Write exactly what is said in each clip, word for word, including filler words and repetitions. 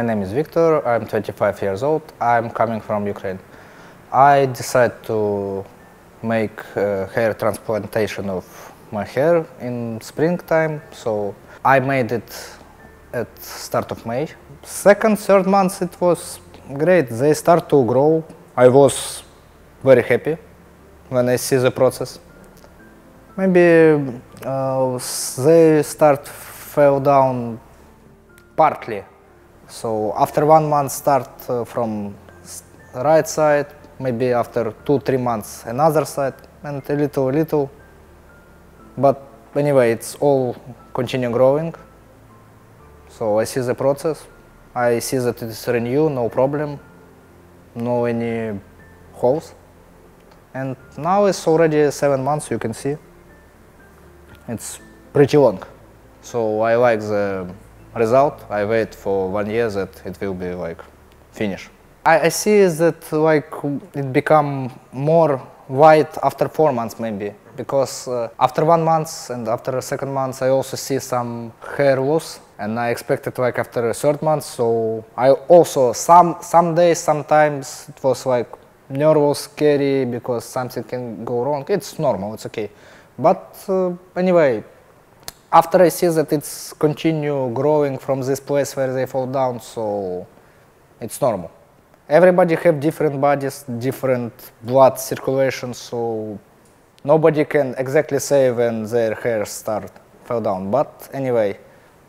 name is Victor, I'm twenty-five years old, I'm coming from Ukraine. I decided to make uh, hair transplantation of my hair in springtime, so I made it at start of May. Second, third month it was great, they start to grow. I was very happy when I see the process. Maybe uh, they start fell down partly. So after one month start uh, from right side, maybe after two, three months another side, and a little, a little. But anyway, it's all continue growing. So I see the process. I see that it's renew, no problem, no any holes. And now it's already seven months, you can see. It's pretty long. So I like the result. I wait for one year that it will be like finished. I, I see that like it become more white after four months maybe, because uh, after one month and after a second month I also see some hair loss, and I expected like after a third month. So I also some some days sometimes it was like nervous, scary because something can go wrong. It's normal, it's okay. But uh, anyway, after I see that it's continue growing from this place where they fall down, so it's normal. Everybody have different bodies, different blood circulation, so nobody can exactly say when their hair start fall down. But anyway,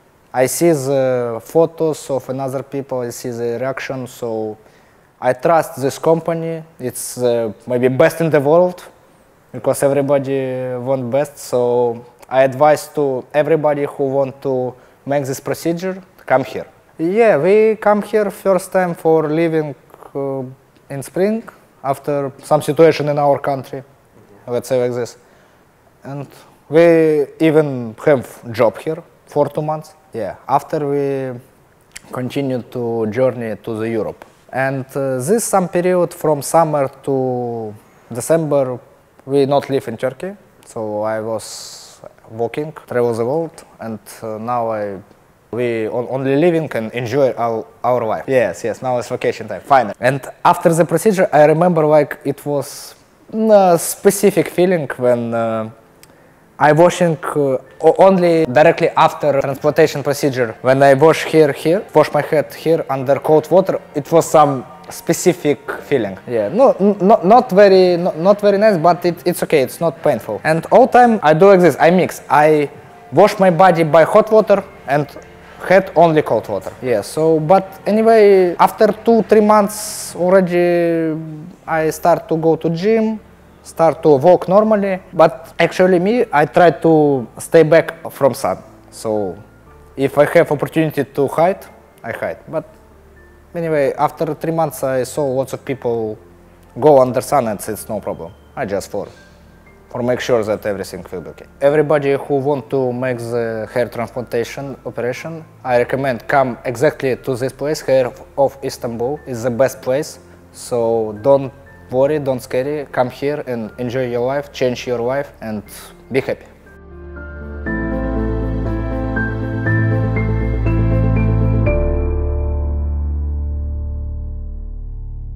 I see the photos of another people, I see the reaction, so I trust this company. It's uh, maybe best in the world, because everybody want best. So I advise to everybody who want to make this procedure, come here. Yeah, we come here first time for living uh, in spring, after some situation in our country, mm-hmm. let's say like this. And we even have job here for two months. Yeah, after we continue to journey to the Europe. And uh, this some period from summer to December, we not live in Turkey. So I was walking, travel the world, and uh, now I we only living and enjoy our, our life. Yes, yes, now it's vacation time, finally. And after the procedure, I remember like it was a specific feeling when uh, I washing uh, only directly after transplantation procedure. When I wash here, here, wash my head here under cold water, it was some specific feeling. Yeah, no, not not very, not, not very nice, but it, it's okay. It's not painful. And all time I do like this. I mix. I wash my body by hot water and head only cold water. Yeah. So, but anyway, after two, three months already, I start to go to gym, start to walk normally. But actually, me, I try to stay back from sun. So, if I have opportunity to hide, I hide. But anyway, after three months, I saw lots of people go under sun, and it's no problem. I just for, for make sure that everything will be okay. Everybody who want to make the hair transplantation operation, I recommend come exactly to this place. Hair of Istanbul is the best place. So don't worry, don't scary. Come here and enjoy your life, change your life, and be happy.